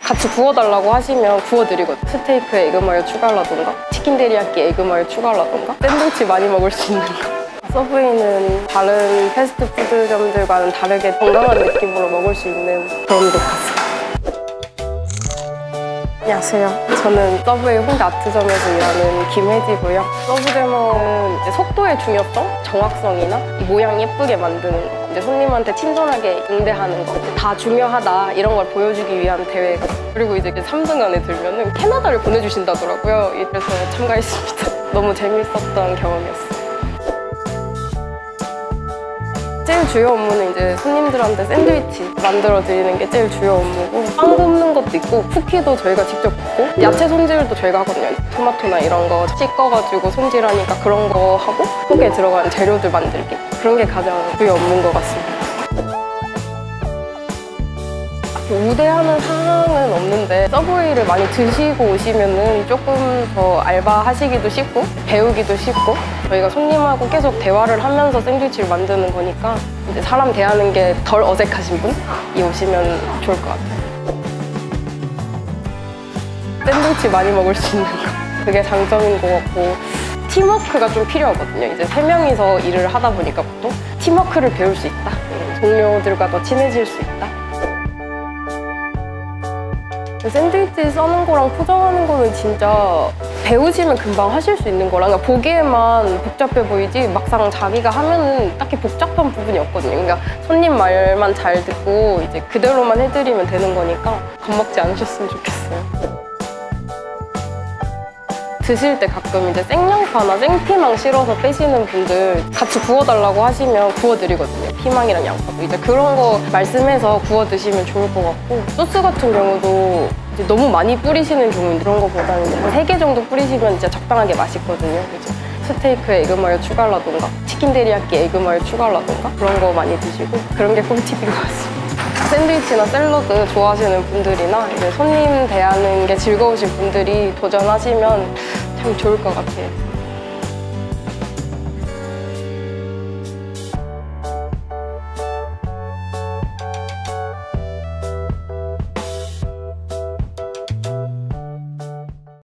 같이 구워달라고 하시면 구워드리거든요. 스테이크에 에그마요 추가라던가 치킨 데리야끼 에그마요 추가라던가 샌드위치 많이 먹을 수 있는 거. 서브웨이는 다른 패스트푸드점들과는 다르게 건강한 느낌으로 먹을 수 있는 그런 돈가스. 안녕하세요. 저는 서브웨이 홍대 아트점에서 일하는 김혜지고요. 서브제목은 속도의 중요성, 정확성이나 모양 예쁘게 만드는 거, 이제 손님한테 친절하게 응대하는 거, 다 중요하다 이런 걸 보여주기 위한 대회고, 그리고 이제 3등 안에 들면은 캐나다를 보내주신다더라고요. 그래서 참가했습니다. 너무 재밌었던 경험이었어요. 제일 주요 업무는 이제 손님들한테 샌드위치 만들어 드리는 게 제일 주요 업무고, 빵 굽는 것도 있고 쿠키도 저희가 직접 굽고 야채 손질도 저희가 하거든요. 토마토나 이런 거 씻어가지고 손질하니까 그런 거 하고, 속에 들어가는 재료들 만들기, 그런 게 가장 주요 업무인 것 같습니다. 우대하는 사항은 없는데 서브웨이를 많이 드시고 오시면은 조금 더 알바하시기도 쉽고 배우기도 쉽고, 저희가 손님하고 계속 대화를 하면서 샌드위치를 만드는 거니까 이제 사람 대하는 게 덜 어색하신 분이 오시면 좋을 것 같아요. 샌드위치 많이 먹을 수 있는 거, 그게 장점인 것 같고, 팀워크가 좀 필요하거든요. 이제 3명이서 일을 하다 보니까 보통 팀워크를 배울 수 있다, 동료들과 더 친해질 수 있다. 샌드위치 써는 거랑 포장하는 거는 진짜 배우시면 금방 하실 수 있는 거라, 그러니까 보기에만 복잡해 보이지 막상 자기가 하면은 딱히 복잡한 부분이 없거든요. 그러니까 손님 말만 잘 듣고 이제 그대로만 해드리면 되는 거니까 겁먹지 않으셨으면 좋겠어요. 드실 때 가끔 이제 생양파나 생피망 실어서 빼시는 분들 같이 구워달라고 하시면 구워드리거든요. 피망이랑 양파도 이제 그런 거 말씀해서 구워 드시면 좋을 것 같고, 소스 같은 경우도 이제 너무 많이 뿌리시는 경우는 그런 거보다는 이제 한 3개 정도 뿌리시면 진짜 적당하게 맛있거든요. 이제 스테이크에 에그마요 추가라던가 치킨 데리야끼 에그마요 추가라던가 그런 거 많이 드시고, 그런 게 꿀팁인 것 같습니다. 샌드위치나 샐러드 좋아하시는 분들이나 이제 손님 대하는 게 즐거우신 분들이 도전하시면 참 좋을 것 같아요.